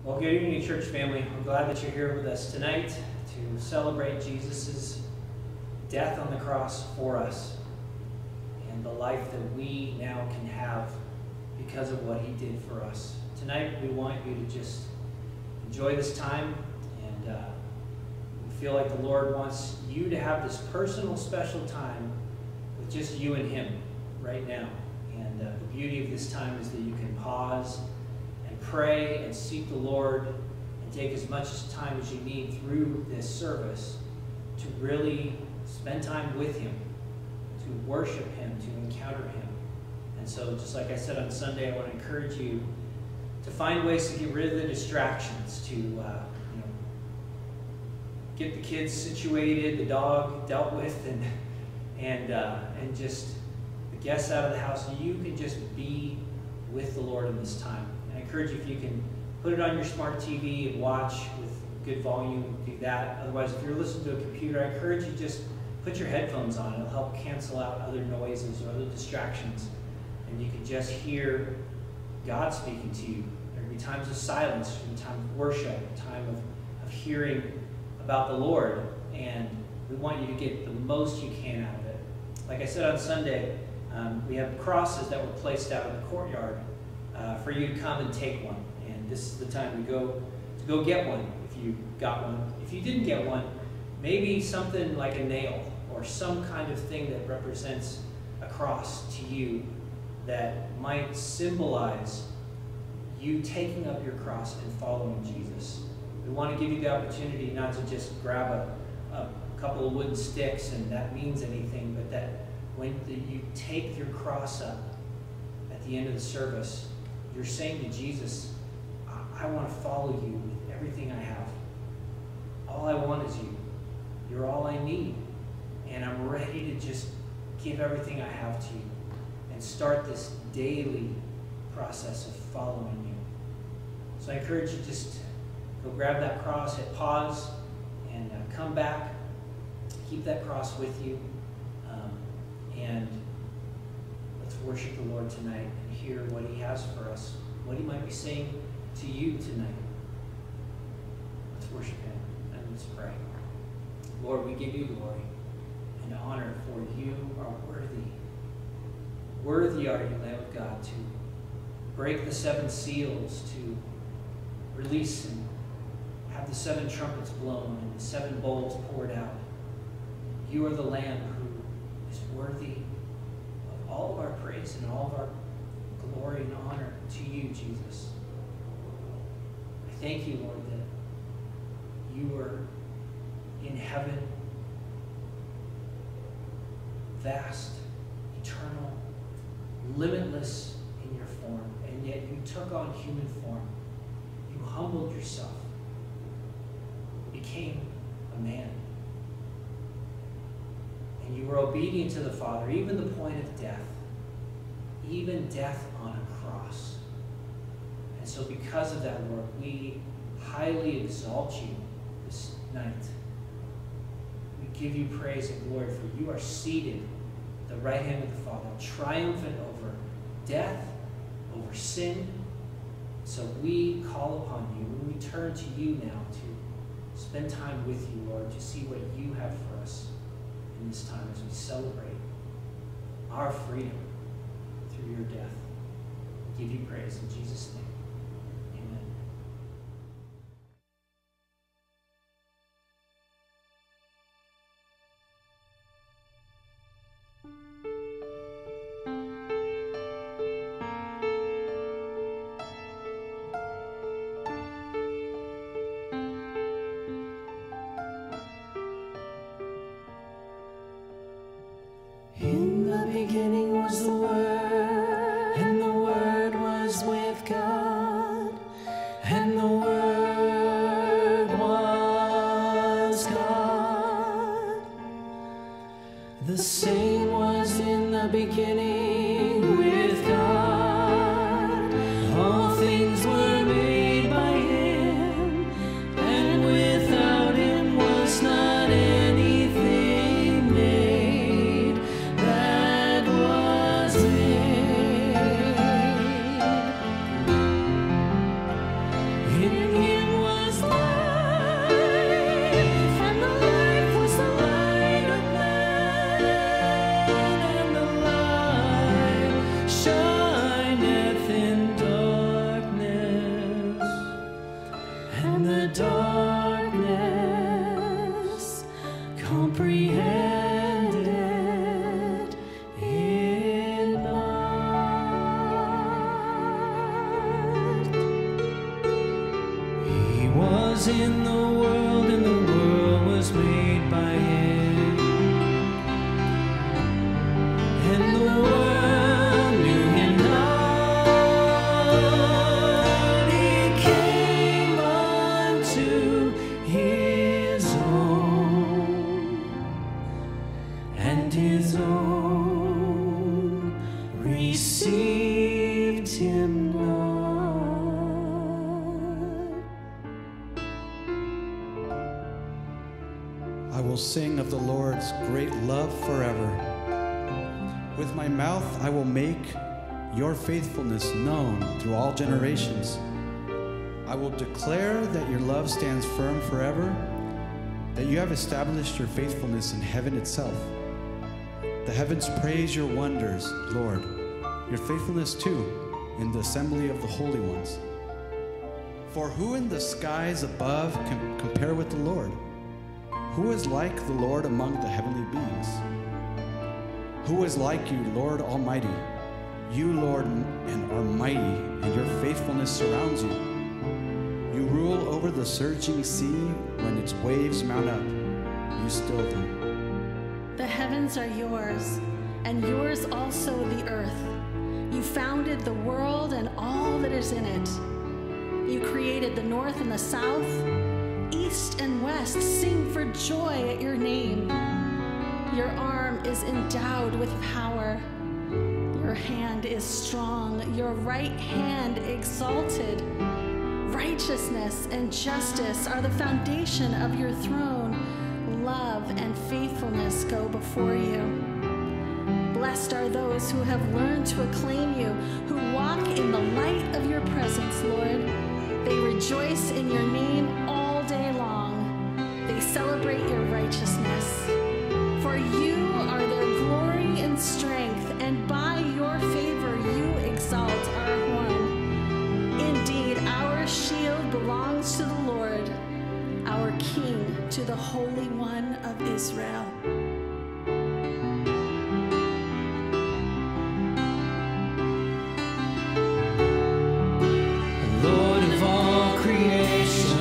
Well, good evening, church family. I'm glad that you're here with us tonight to celebrate Jesus' death on the cross for us and the life that we now can have because of what he did for us. Tonight, we want you to just enjoy this time, and we feel like the Lord wants you to have this personal, special time with just you and him right now. And the beauty of this time is that you can pause and pray and seek the Lord and take as much time as you need through this service to really spend time with him, to worship him, to encounter him. And so, just like I said on Sunday, I want to encourage you to find ways to get rid of the distractions, to get the kids situated, the dog dealt with, and just the guests out of the house. You can just be with the Lord in this time. And I encourage you, if you can put it on your smart TV and watch with good volume, do that. Otherwise, if you're listening to a computer, I encourage you just put your headphones on. It'll help cancel out other noises or other distractions. And you can just hear God speaking to you. There will be times of silence, there will be times of worship, a time of hearing about the Lord. And we want you to get the most you can out of it. Like I said on Sunday, we have crosses that were placed out in the courtyard for you to come and take one. And this is the time to go get one if you got one. If you didn't get one, maybe something like a nail or some kind of thing that represents a cross to you that might symbolize you taking up your cross and following Jesus. We want to give you the opportunity not to just grab a couple of wooden sticks and that means anything, but that when you take your cross up at the end of the service, you're saying to Jesus, I want to follow you with everything I have. All I want is you. You're all I need. And I'm ready to just give everything I have to you and start this daily process of following you. So I encourage you, just go grab that cross, hit pause, and come back. Keep that cross with you. And let's worship the Lord tonight and hear what he has for us, what he might be saying to you tonight. Let's worship him and let's pray. Lord, we give you glory and honor, for you are worthy. Worthy are you, Lamb of God, to break the 7 seals, to release and have the 7 trumpets blown and the 7 bowls poured out. You are the Lamb who is worthy of all of our praise and all of our glory and honor to you, Jesus. I thank you, Lord, that you are in heaven, vast, eternal, limitless in your form, and yet you took on human form. You humbled yourself, became a man. And you were obedient to the Father, even the point of death, even death on a cross. And so because of that, Lord, we highly exalt you this night. We give you praise and glory, for you are seated at the right hand of the Father, triumphant over death, over sin. So we call upon you, and we turn to you now to spend time with you, Lord, to see what you have for us in this time as we celebrate our freedom through your death. We give you praise in Jesus' name. Amen. In the beginning was the Word, and the Word was with God, and the Word was God. The same was in the beginning with God. All things were made by him, and without him was not anything made that was. was in the world, and the world was made by him. And the world knew him not. He came unto his own, and his own received him not. I will sing of the Lord's great love forever. With my mouth I will make your faithfulness known through all generations. I will declare that your love stands firm forever, that you have established your faithfulness in heaven itself. The heavens praise your wonders, Lord, your faithfulness too in the assembly of the holy ones. For who in the skies above can compare with the Lord? Who is like the Lord among the heavenly beings? Who is like you, Lord Almighty? You, Lord, and are mighty, and your faithfulness surrounds you. You rule over the surging sea. When its waves mount up, you still them. The heavens are yours, and yours also the earth. You founded the world and all that is in it. You created the north and the south. East and west sing for joy at your name. Your arm is endowed with power. Your hand is strong, your right hand exalted. Righteousness and justice are the foundation of your throne. Love and faithfulness go before you. Blessed are those who have learned to acclaim you, who walk in the light of your presence, Lord. They rejoice in your name all day long. They celebrate your righteousness. For you are their glory and strength, and by your favor you exalt our horn. Indeed, our shield belongs to the Lord, our King, to the Holy One of Israel. Lord of all creation,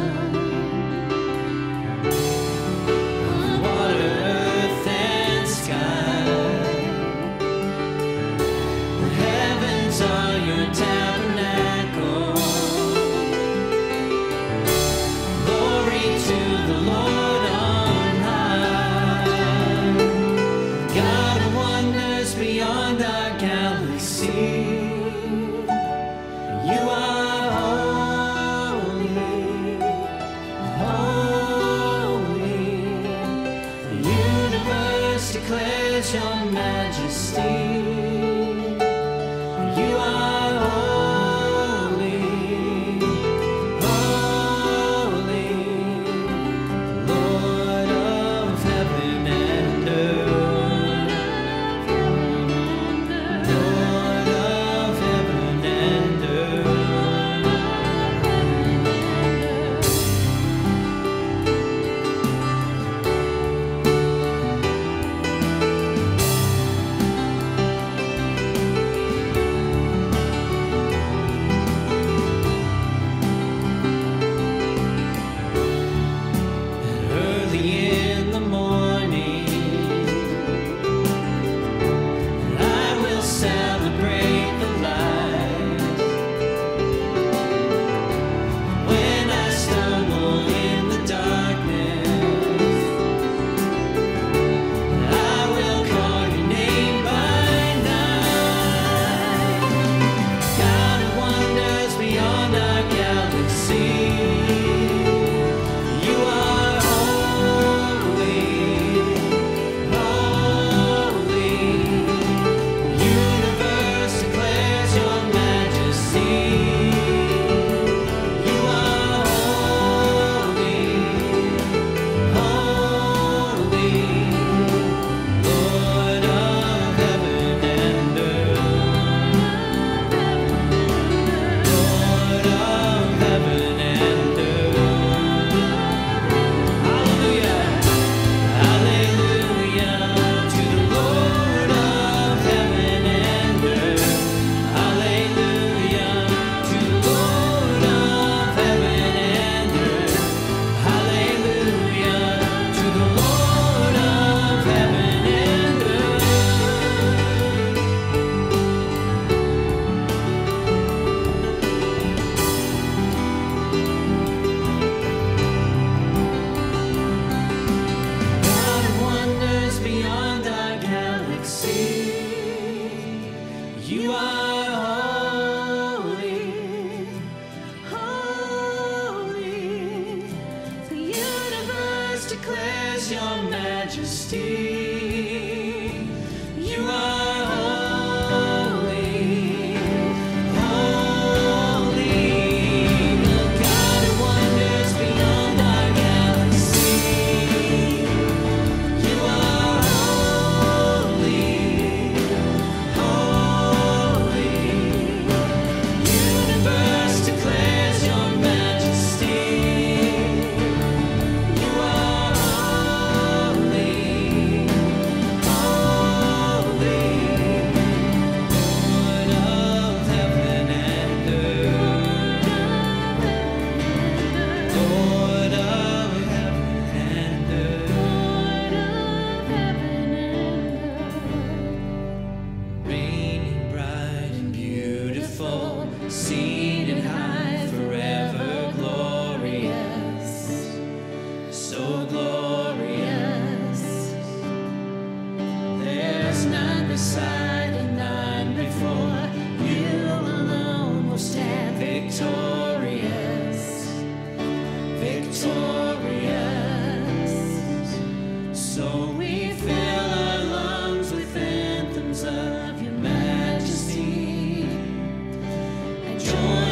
of water, earth, and sky, the heavens are your tabernacle. Glory to the Lord on high. majesty. You are holy, holy, the God who wonders beyond our galaxy. You are holy, holy, universe declares your majesty. You are holy, holy, Lord of heaven and earth, Lord of heaven and earth, reigning bright and beautiful, seated high, forever glorious, so glorious. There's none beside and none before. You alone will stand victorious, victorious. So we fill our lungs with anthems of your majesty and join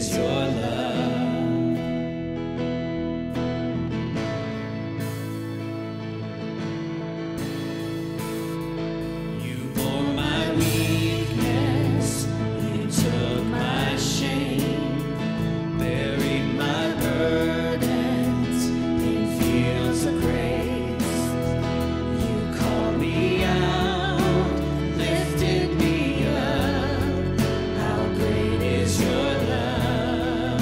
is your love. You bore my weakness, you took my shame, buried my burdens in fields of grace. You called me out, lifted me up. How great is your love.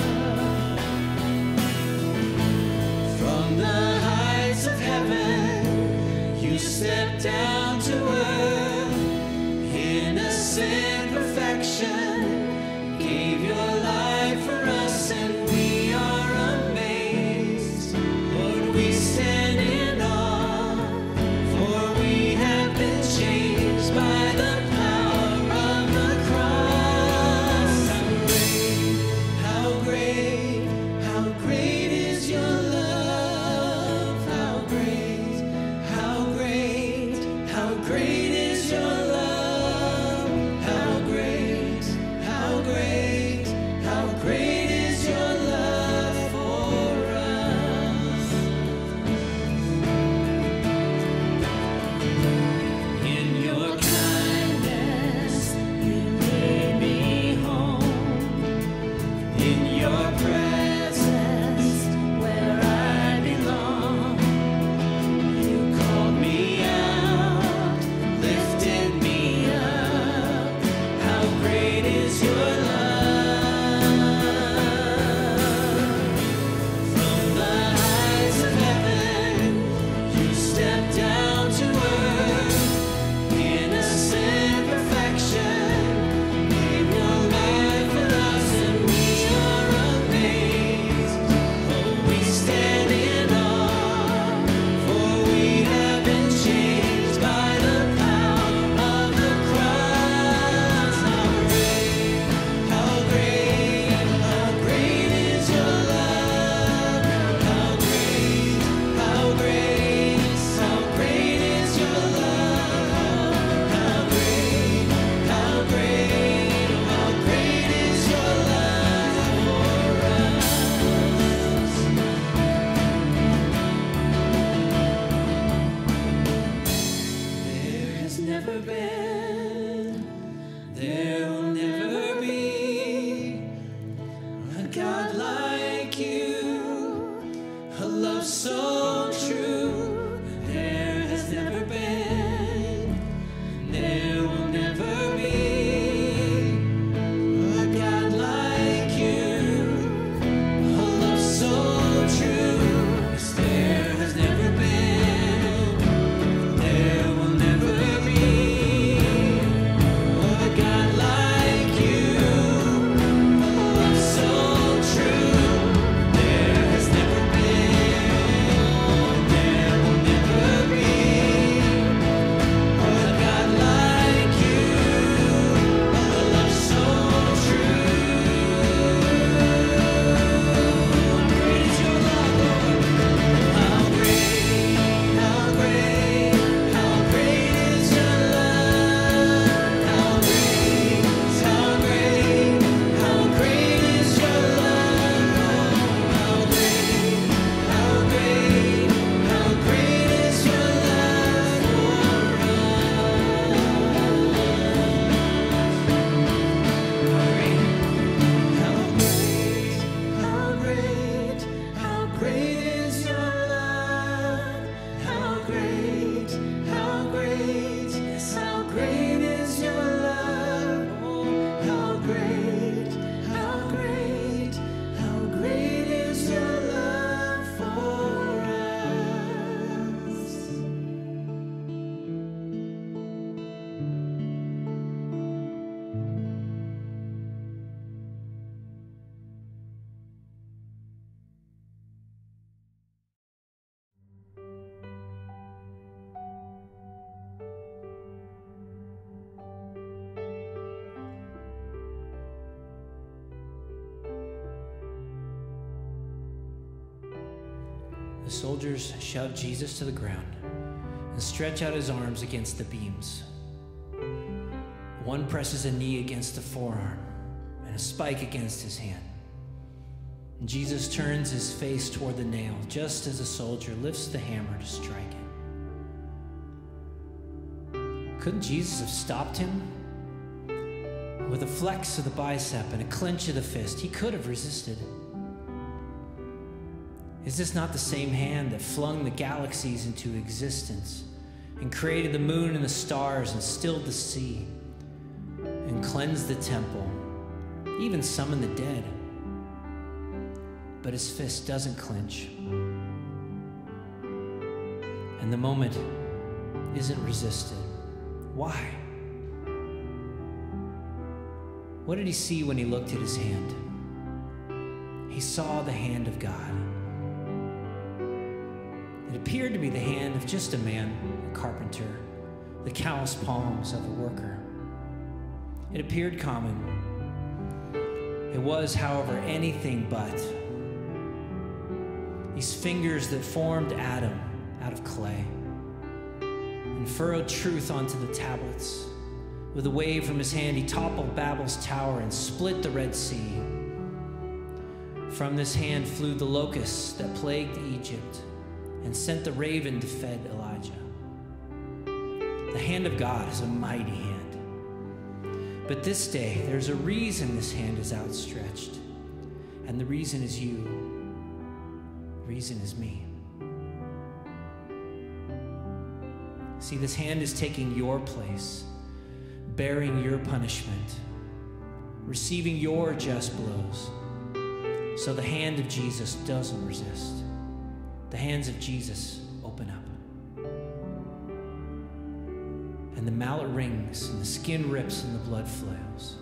From the heights of heaven, you stepped down to earth. Innocent perfection, gave your life for us, and we are amazed. Lord, we stand in awe, for we have been changed by the power of the cross. How great, how great is your love. How great, how great, how great is your love. How great, how great, how great is your love for us. In your kindness, you made me home. In your presence, where I belong, you called me out, lifted me up. How great is your love. From the heights of heaven, you stepped down to earth. Innocent perfection, gave your life for us, and we are amazed. Oh, we stand in awe, for we have been changed by the power of the cross. How great, how great is your love. How great, how great, how great is your love. How great, how great, how great is your love for us. There has never been, there will never be a God like you, a love so true. There has never been, there will never be a God like you, a love so true. Yes, there has never been, there will never be a God like you, a love so true. There has never been, there will never be a God like you, a love so true. Great is your love, Lord. How great, how great, how great is your love. How great, how great, how great is your love. How great, how great, how great is your love for us. How great, how great is your love. How great, how great, yes, how great is your love. Oh, how great, how great, how great is your love for us. The soldiers shove Jesus to the ground and stretch out his arms against the beams. One presses a knee against the forearm and a spike against his hand. And Jesus turns his face toward the nail, just as a soldier lifts the hammer to strike it. Couldn't Jesus have stopped him? With a flex of the bicep and a clench of the fist, he could have resisted. Is this not the same hand that flung the galaxies into existence and created the moon and the stars and stilled the sea and cleansed the temple, even summoned the dead? But his fist doesn't clench. And the moment isn't resisted. Why? What did he see when he looked at his hand? He saw the hand of God. It appeared to be the hand of just a man, a carpenter, the callous palms of a worker. It appeared common. It was, however, anything but. These fingers that formed Adam out of clay and furrowed truth onto the tablets. With a wave from his hand, he toppled Babel's tower and split the Red Sea. From this hand flew the locusts that plagued Egypt and sent the raven to feed Elijah. The hand of God is a mighty hand. But this day, there's a reason this hand is outstretched. And the reason is you. The reason is me. See, this hand is taking your place, bearing your punishment, receiving your just blows. So the hand of Jesus doesn't resist. The hands of Jesus open up. And the mallet rings, and the skin rips, and the blood flows.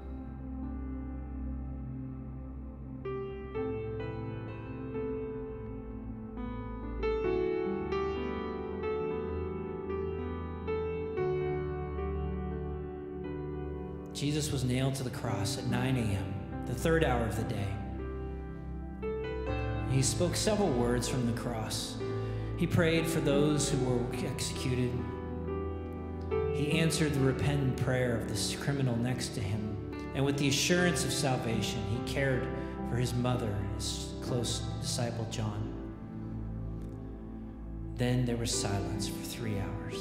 Jesus was nailed to the cross at 9 a.m., the third hour of the day. He spoke several words from the cross. He prayed for those who were executed. He answered the repentant prayer of this criminal next to him. And with the assurance of salvation, he cared for his mother, his close disciple John. Then there was silence for 3 hours.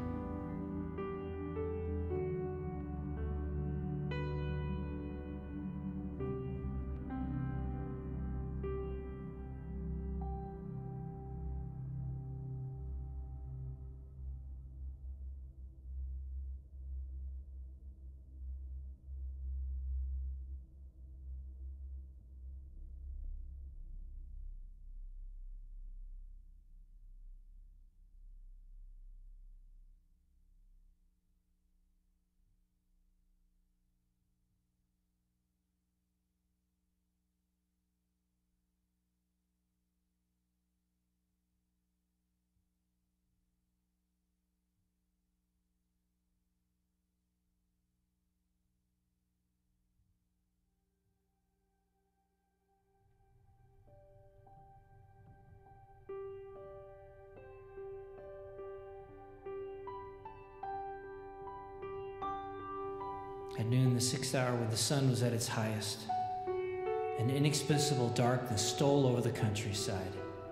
At noon, the 6th hour, when the sun was at its highest, an inexplicable darkness stole over the countryside.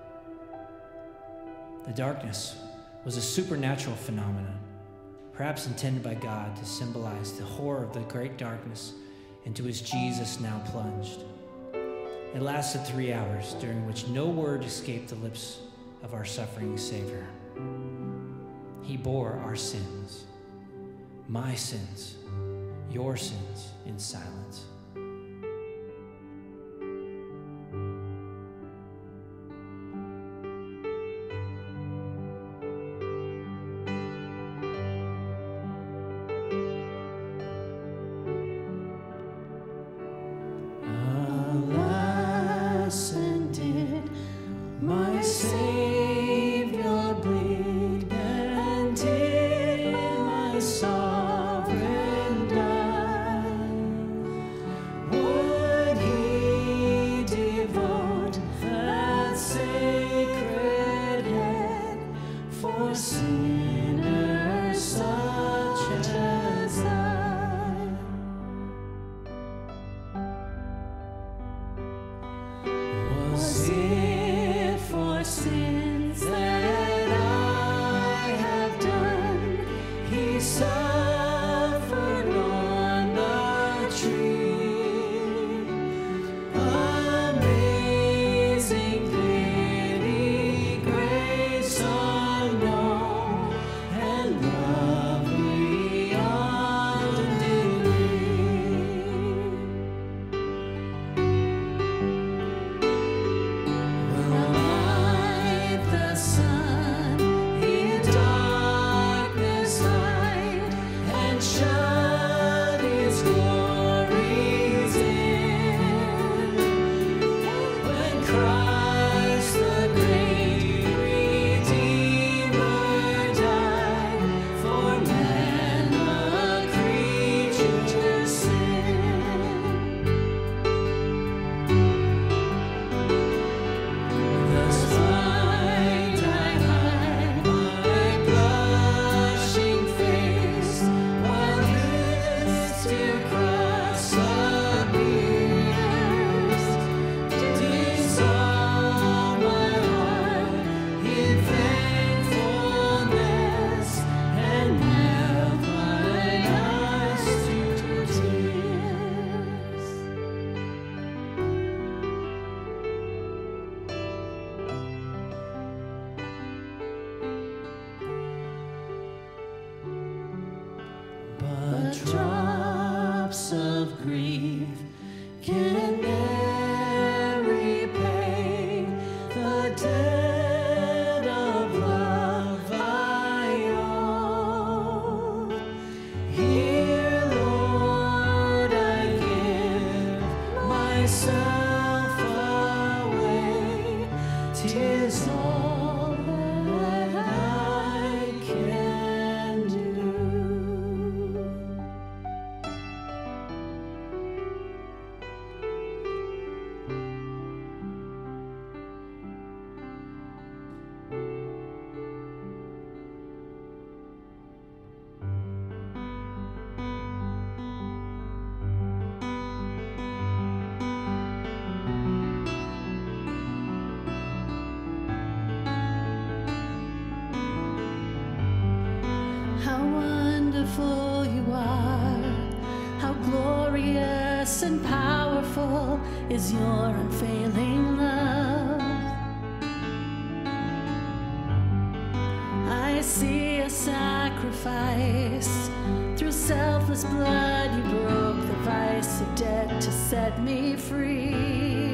The darkness was a supernatural phenomenon, perhaps intended by God to symbolize the horror of the great darkness into which Jesus now plunged. It lasted 3 hours, during which no word escaped the lips of our suffering Savior. He bore our sins, my sins, your sins, in silence. Alas, and did my Savior bleed, and did my sovereign die? Matchless and powerful is your unfailing love. I see a sacrifice. Through selfless blood you broke the vice of debt to set me free.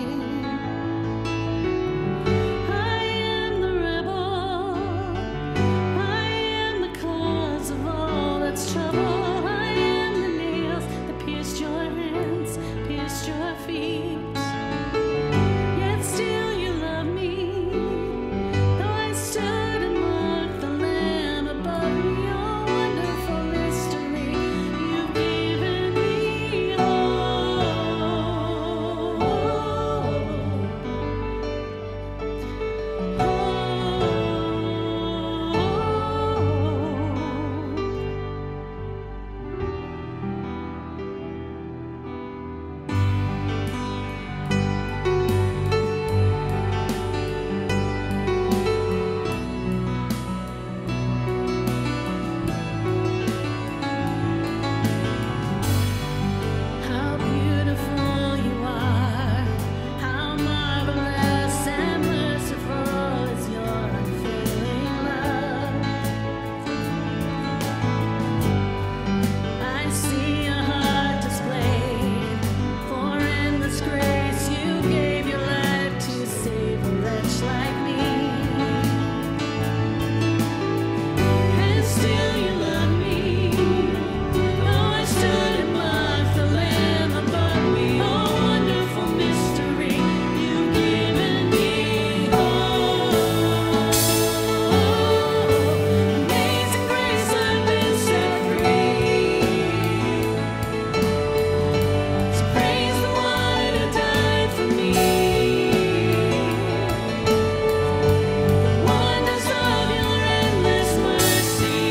I am the rebel. I am the cause of all that's trouble. I am the nails that pierced your hands, pierced your feet. Yet still you love me, though I stood and mocked the Lamb above me. Oh, wonderful mystery, you've given me How beautiful you are, how marvelous and merciful is your unfailing love. I see a heart displayed, for in this grace you gave your life to save a wretch like me. And still you love me, though I stood and mocked the Lamb above me. Oh, wonderful mystery, you've given me hope. Amazing grace, I've been set free. So praise the one who died for me. The wonders of your endless mercy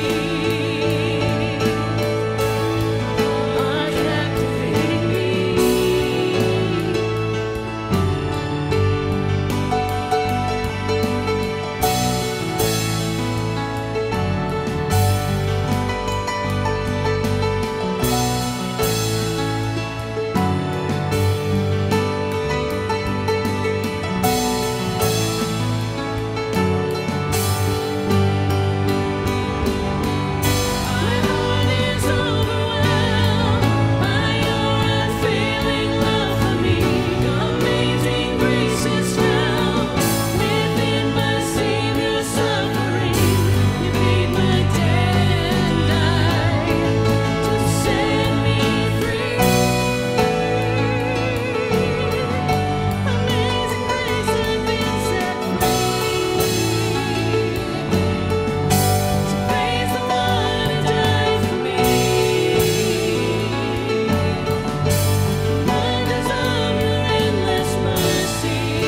are captivating me. My heart is overwhelmed by your unfailing love for me. Amazing grace is found within my Savior's suffering. You paid my debt and died to set me free. Amazing grace, I've been set free. So praise the one who died for me. Wonders of your endless mercy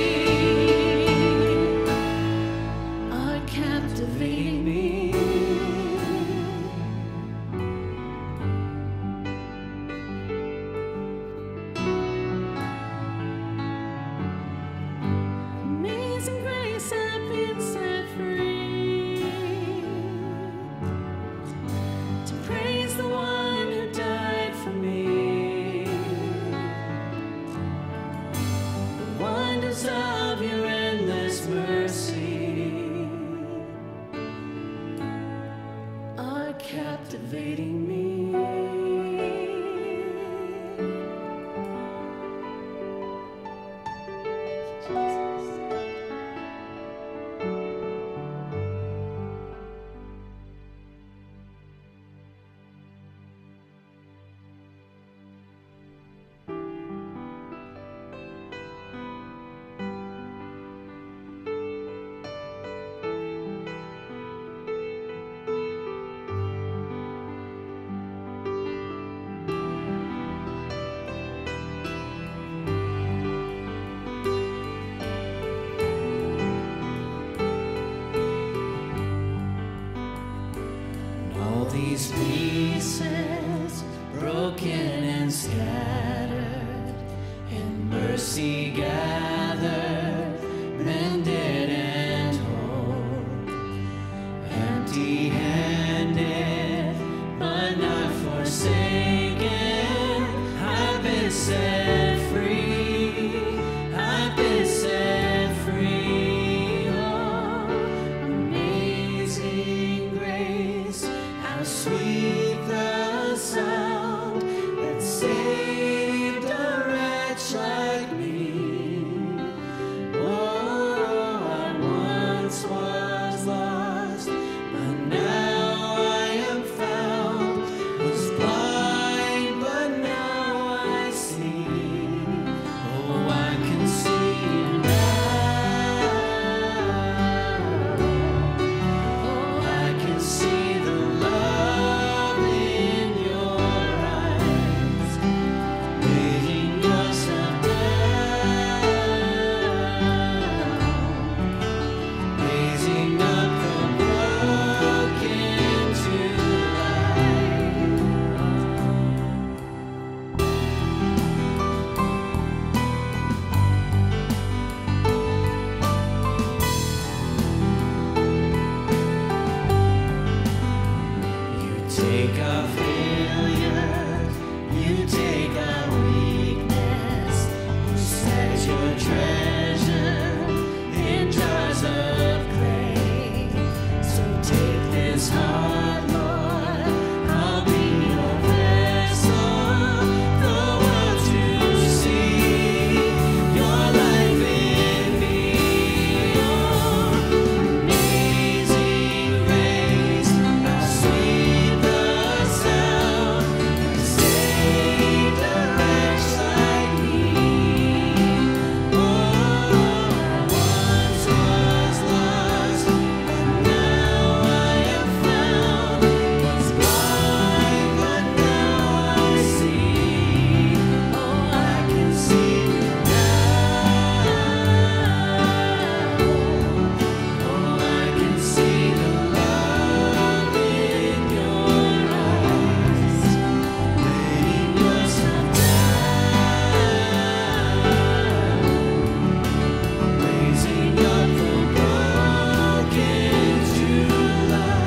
are captivating me. Amazing grace, I've been set free. To praise the one who died for me. The wonders of your endless mercy are captivating me. All these pieces, broken and scattered, in mercy gathered, mended and whole, empty-handed, but not forsaken. I like me. Oh, I once was lost, but now I am found. Was blind, but now I see. Oh, I can see now. Oh, I can see the love in your eyes, laying yourself down, raising up the broken to life. You take our failure, you take our weakness, you set your treasure in jars of clay. So take this heart, Lord, I'll be your vessel, the world to see your life in me. Oh, amazing grace, how sweet the sound that saved a wretch like me. Oh, I once was lost, but now I am found. Was blind, but now I see. Oh, I can see now. Oh, I can see the love in your eyes, laying yourself down, raising up the broken to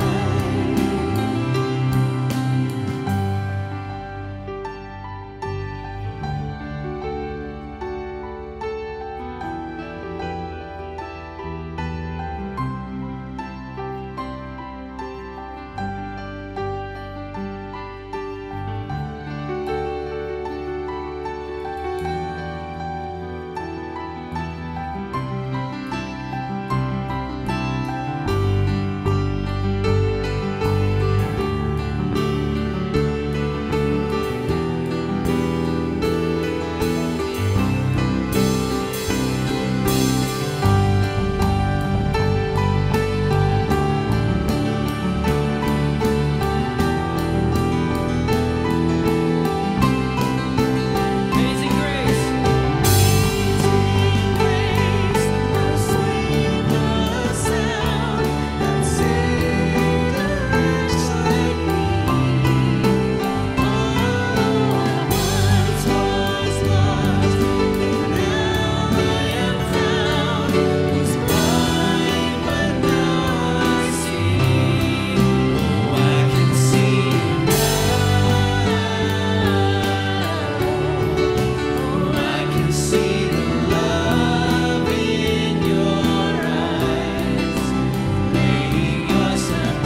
Amazing grace, how sweet the sound that saved a wretch like me. Oh, I once was lost, but now I am found. Was blind, but now I see. Oh, I can see now. I can see the love in your eyes, laying yourself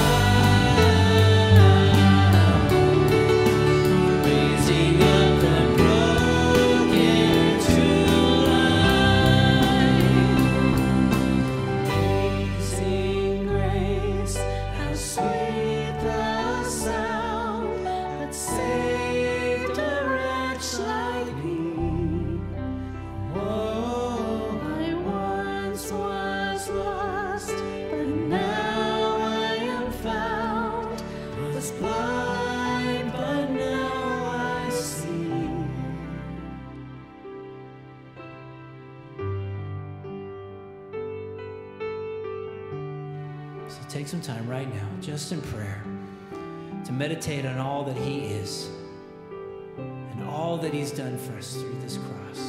down, raising up the broken to life. Amazing grace, how sweet the sound that saved a wretch like me. Oh, I once was lost, but now I am found. Was blind, but now I see. So take some time right now, just in prayer, to meditate on all that He is and all that He's done for us through this cross.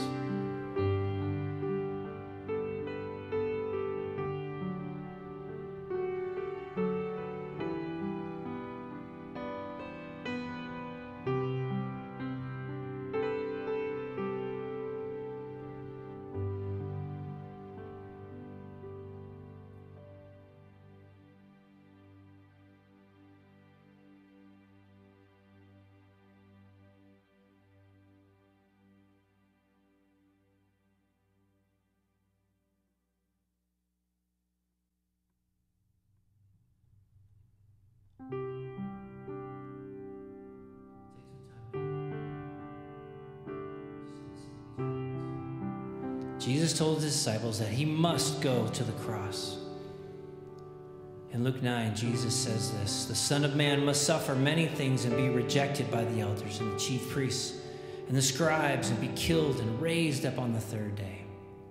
Jesus told his disciples that he must go to the cross. In Luke 9, Jesus says this, "The Son of Man must suffer many things and be rejected by the elders and the chief priests and the scribes and be killed and raised up on the third day."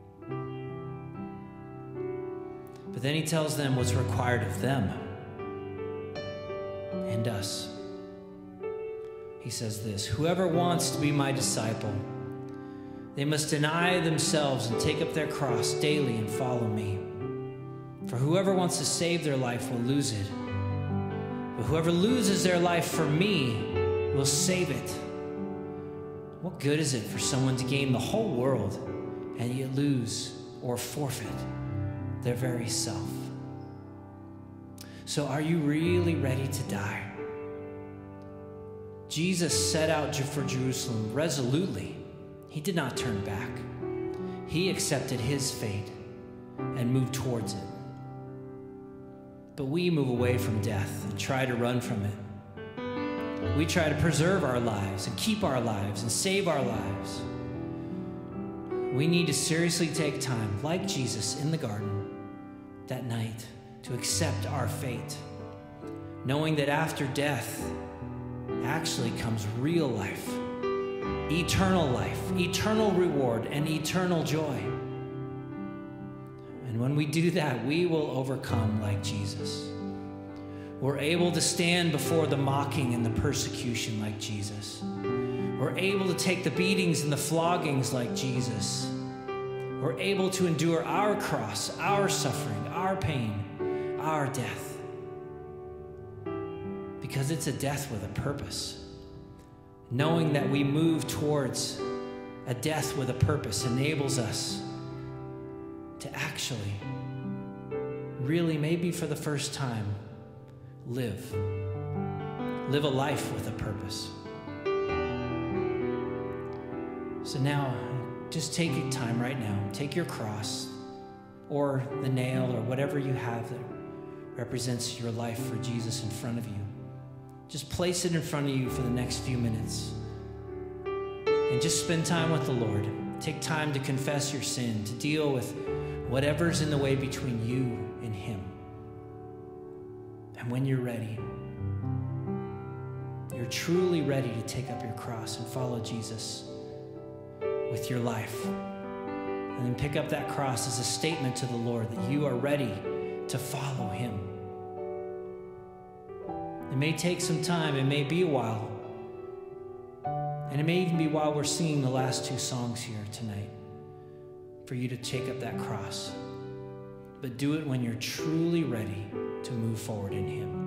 But then he tells them what's required of them and us. He says this, "Whoever wants to be my disciple, they must deny themselves and take up their cross daily and follow me. For whoever wants to save their life will lose it. But whoever loses their life for me will save it. What good is it for someone to gain the whole world and yet lose or forfeit their very self?" So are you really ready to die? Jesus set out for Jerusalem resolutely. He did not turn back. He accepted his fate and moved towards it. But we move away from death and try to run from it. We try to preserve our lives and keep our lives and save our lives. We need to seriously take time, like Jesus in the garden that night, to accept our fate, knowing that after death actually comes real life, eternal reward, and eternal joy. And when we do that, we will overcome like Jesus. We're able to stand before the mocking and the persecution like Jesus. We're able to take the beatings and the floggings like Jesus. We're able to endure our cross, our suffering, our pain, our death. Because it's a death with a purpose. Knowing that we move towards a death with a purpose enables us to actually, really, maybe for the first time, live a life with a purpose. So now, just take your time right now. Take your cross or the nail or whatever you have that represents your life for Jesus in front of you. Just place it in front of you for the next few minutes. And just spend time with the Lord. Take time to confess your sin, to deal with whatever's in the way between you and him. And when you're ready, you're truly ready to take up your cross and follow Jesus with your life. And then pick up that cross as a statement to the Lord that you are ready to follow him. It may take some time. It may be a while. And it may even be while we're singing the last two songs here tonight for you to take up that cross. But do it when you're truly ready to move forward in him.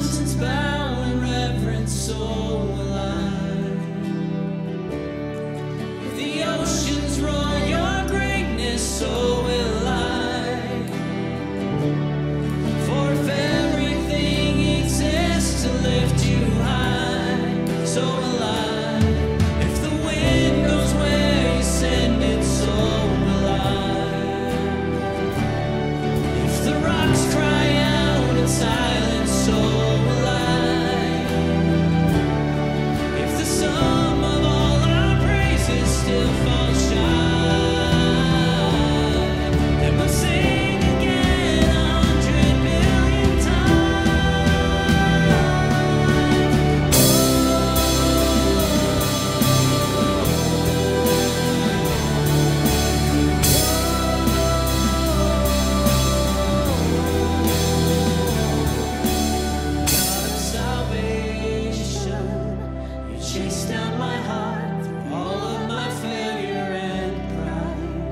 mountains bow in reverence, so will I. If the oceans roar your greatness, so will I. For if everything exists to lift you high, so will I. If the wind goes where you send it, so will I. If the rocks cry out in silence, so will I. If the sum of all our praises still falls short, then we'll sing again 100 million times. God of salvation, you chased down my heart through all of my failure and pride.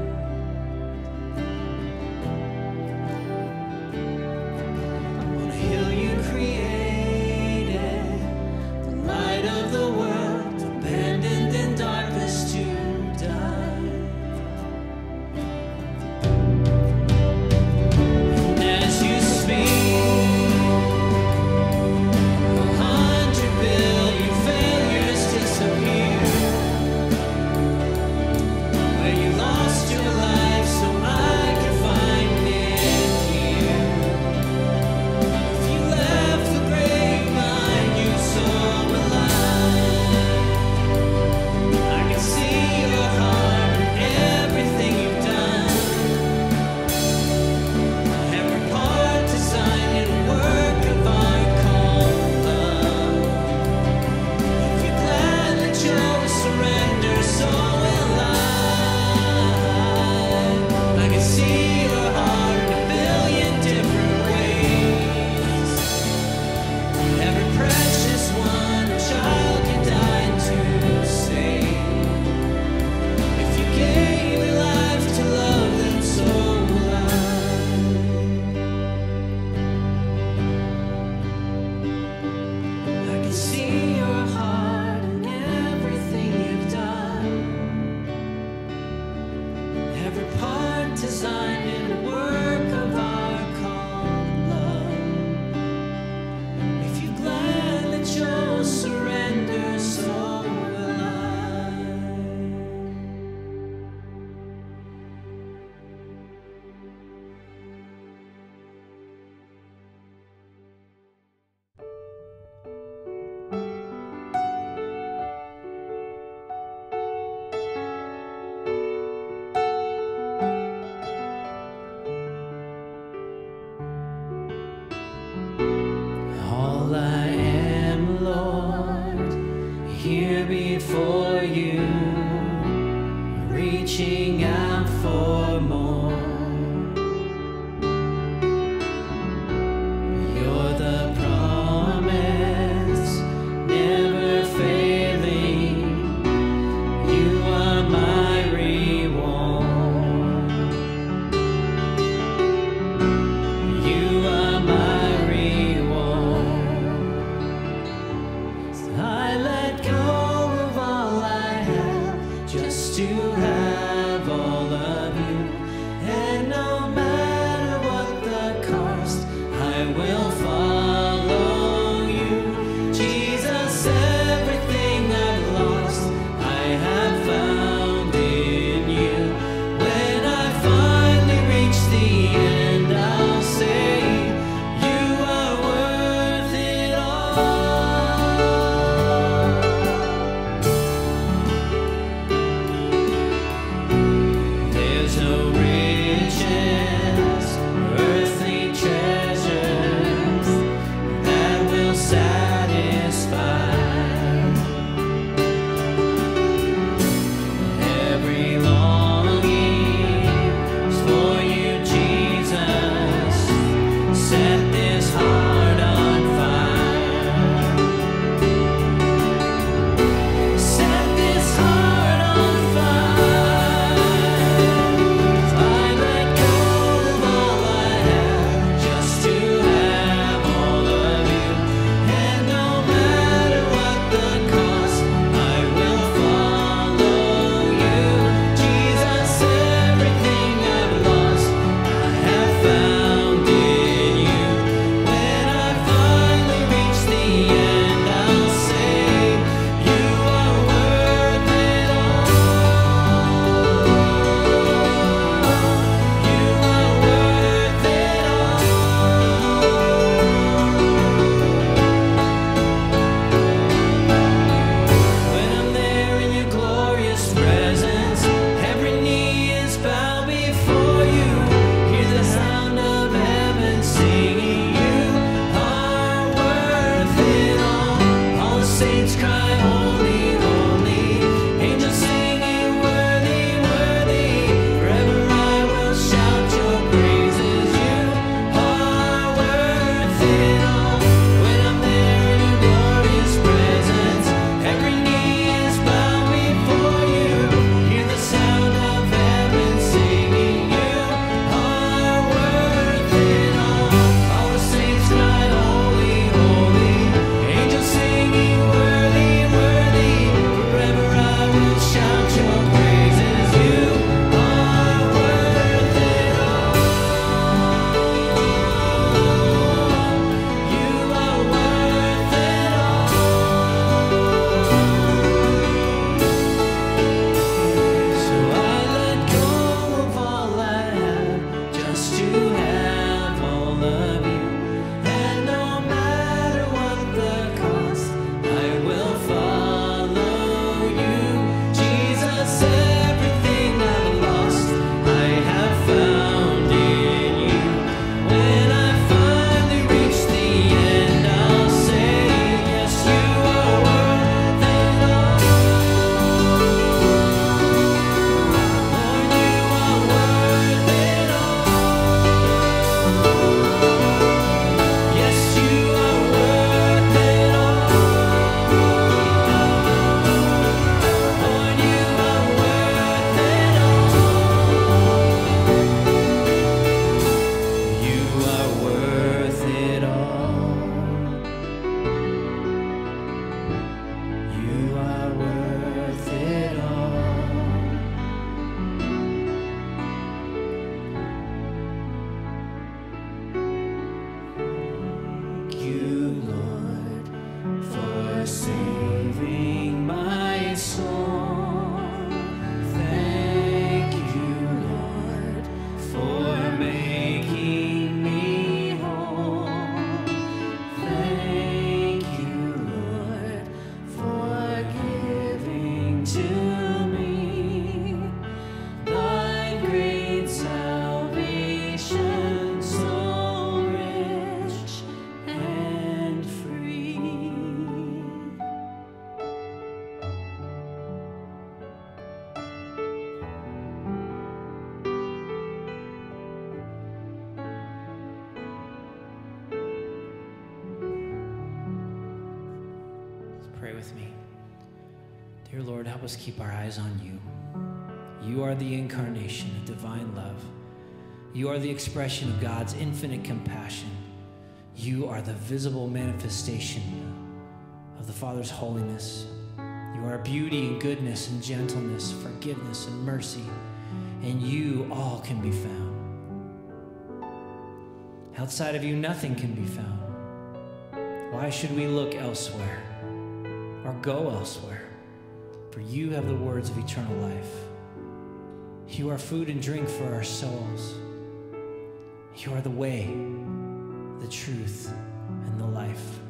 On a hill you created, the light of the world, abandoned in darkness to die. And as you speak, 100 billion failures disappear. Where you lost your life so I could find it here. If you left the grave behind you, so will I. I can see your heart in everything you've done. Every part designed and work of art called love. If you gladly chose surrender, so will I can see your heart in a billion different ways. Every precious one, a child you died to save. If you gave your life to love, then so will I can see your heart in everything you've done. Every part designed in a work of art called love. If you gladly chose surrender, so will I. All I am, Lord, here before you, reaching out for more. You're the promise, never failing. You are my reward. You are my reward. I let go of all I have just to have all of you. saints cry, holy, holy. Angels singing, worthy, worthy. Forever I will shout your praises. You are worth it all. When I'm there in your glorious presence, every knee is bowed before you. Hear the sound of heaven singing. You are worth it all. All the saints cry, holy, holy. Angels singing, worthy, worthy. Forever I will shout your praises. You are worth it all. You are worth it all. So I let go of all I have just to have all of you. And no matter what the cost, I will follow you. Jesus, everything I've lost, I have found in you. When I finally reach the end, I'll say, yes, you are worth it all. Lord, you are worth it all. Yes, you are worth it all. Lord, you are worth it all. You are worth it all. You are worth it all. Thank you, Lord, for saving my soul. Thank you, Lord, for making me whole. Thank you, Lord, for giving to me thy great salvation, so rich and free. Pray with me. Dear Lord, help us keep our eyes on you. You are the incarnation of divine love. You are the expression of God's infinite compassion. You are the visible manifestation of the Father's holiness. You are beauty and goodness and gentleness, forgiveness and mercy. And you all can be found. Outside of you, nothing can be found. Why should we look elsewhere or go elsewhere? For you have the words of eternal life. You are food and drink for our souls. You are the way, the truth, and the life.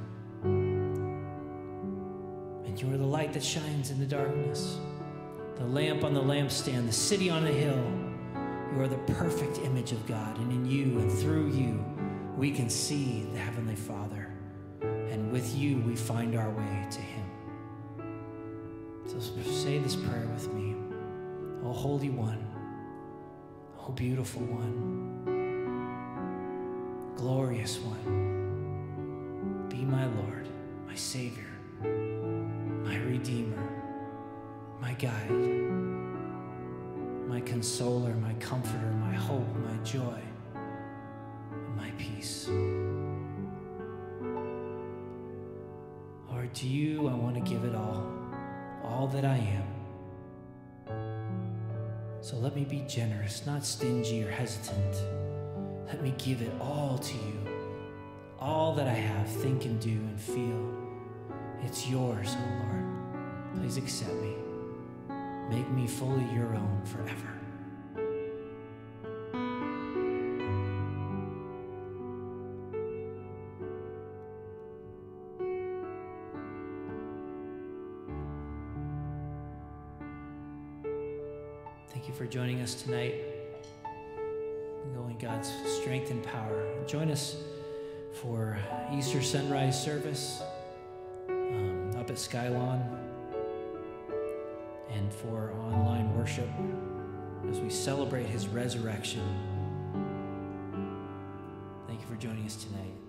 And you are the light that shines in the darkness, the lamp on the lampstand, the city on a hill. You are the perfect image of God, and in you and through you, we can see the Heavenly Father. And with you, we find our way to Him. So say this prayer with me. O Holy One, O beautiful One, glorious One, be my Lord, my Savior, my Redeemer, my guide, my consoler, my comforter, my hope, my joy, and my peace. Lord, to you I want to give it all that I am. So let me be generous, not stingy or hesitant. Let me give it all to you. All that I have, think and do and feel. It's yours, oh Lord. Please accept me. Make me fully your own forever. Thank you for joining us tonight. Go in God's strength and power. Join us for Easter sunrise service up up at Skylon and for online worship as we celebrate his resurrection. Thank you for joining us tonight.